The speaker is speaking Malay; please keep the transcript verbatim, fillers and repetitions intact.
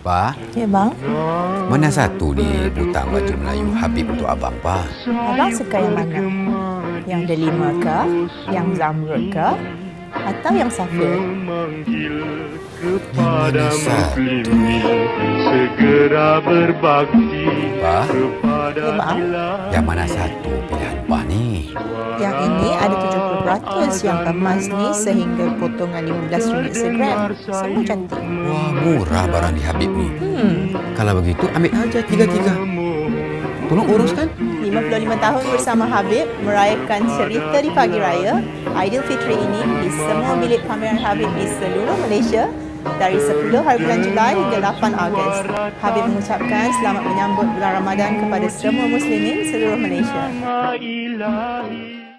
Pak, Ya, bang. mana satu ni butang baju Melayu Habib untuk abang, Pak? Abang suka yang mana? Yang delima ke? Yang zamrud ke? Atau yang safir? Mana satu? Segera berbakti Pak, Ya, bang. yang mana satu pilihan Pak ni? Yang ini ada tujuh puluh peratus yang emas ni sehingga potongan lima belas ringgit segram. Semua cantik. Wah, murah barang di Habib ni. Hmm. Kalau begitu, ambil aja tiga-tiga. Tolong uruskan. lima puluh lima tahun bersama Habib merayakan cerita di pagi raya Aidilfitri ini di semua bilik pameran Habib di seluruh Malaysia dari sepuluh hari bulan Julai hingga lapan Ogos. Habib mengucapkan selamat menyambut bulan Ramadan kepada semua muslimin seluruh Malaysia. ilahi.